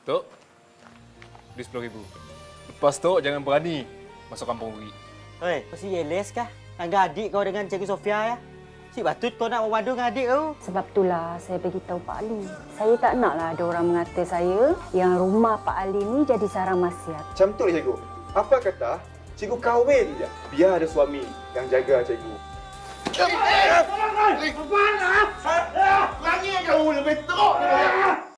Tok, di 10.000. Lepas tu jangan berani masuk kampung Uri. Hei, kau si Yeles kah? Angga adik kau dengan Cikgu Sofia ya? Si Batut kau nak memadu dengan adik kau. Sebab itulah saya beritahu Pak Ali. Saya tak naklah ada orang mengata saya yang rumah Pak Ali ni jadi sarang maksiat. Macam tu lah cikgu. Apa kata cikgu kahwin je. Biar ada suami yang jaga cikgu. Tolong, Rai! Apa nak? Perangi kamu lebih teruk.